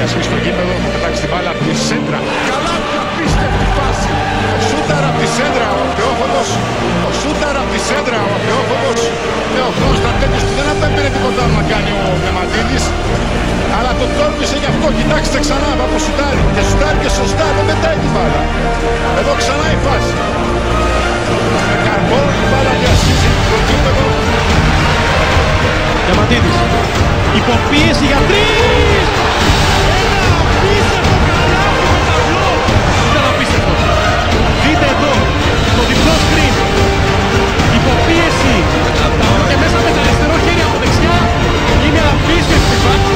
Διασχίσει στο γήπεδο, θα πετάξει την μπάλα από τη σέντρα. Καλά, απίστευτη φάση. Ο σούταρ από τη σέντρα, ο Απεόφωτος. Ο σούταρ από τη σέντρα, ο Απεόφωτος. Και ο χρόνος στρατέγγιος του δεν απέμπαινε τίποτα να κάνει ο Διαμαντίδης. Αλλά τον τόρμησε γι' αυτό. Κοιτάξτε ξανά, από σουτάρι. Και σουτάρι και σωστά, δεν πετάει την μπάλα. Εδώ ξανά η φάση. Με καρπό, η μπάλα διασχίζει το γήπεδο. Διαμαντίδης, υποπίεση για τρεις! Ένα απίστευτο καλάθι με ταυλό! Ήταν απίστευτο. Δείτε εδώ, το διπλό screen. Υποπίεση και μέσα με το αριστερό χέρι από δεξιά. Είναι απίστευτη φάση.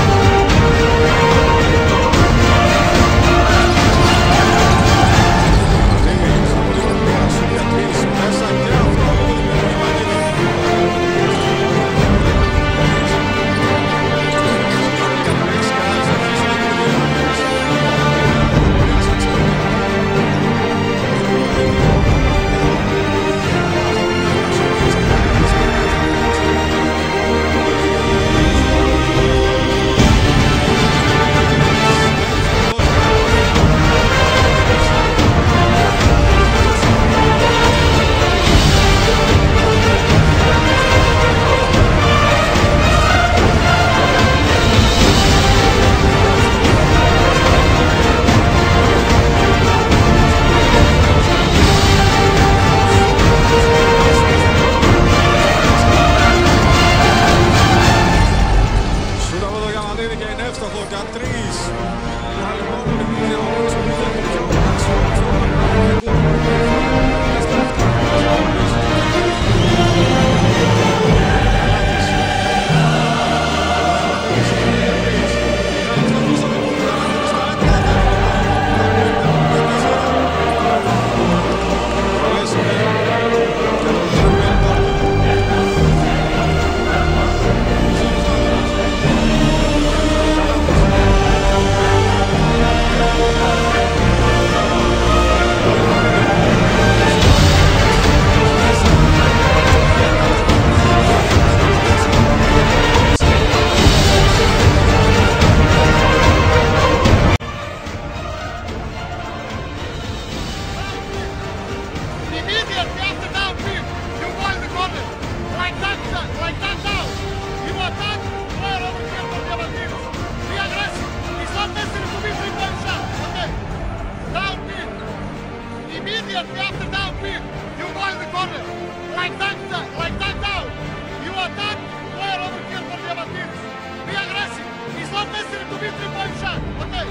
After downfield, you go in the corner, like that down. You attack, player over here for Diamantidis. Be aggressive. It's not necessary to be 3-point shot, okay?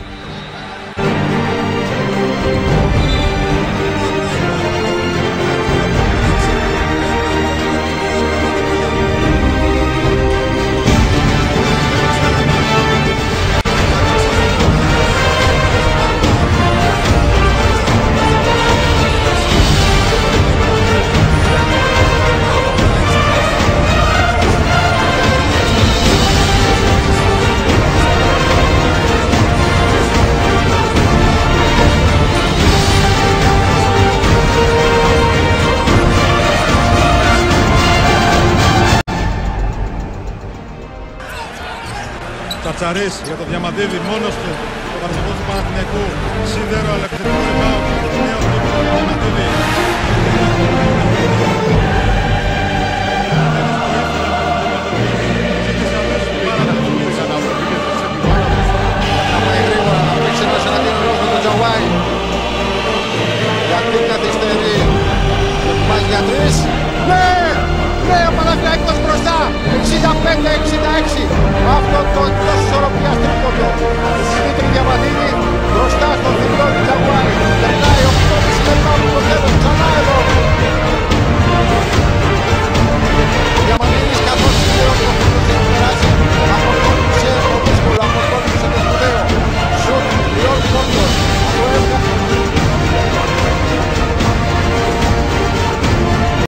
Τσαρής για το Διαμαντίδη μόνος του, το βασικό του Παναθηναϊκού, σίδερο αλλά επιθετικό rebound, το νέο του Διαμαντίδη. Πάει γρήγορα να παίξει ένας εναντίον λόγω του Τζαουάι. Γιατί καθυστερεί, πάει για τρεις. Ναι! Ναι, ο Παναθηναϊκός μπροστά, 65-66. Αυτό το εκτός ισορροπίας τρίποντο.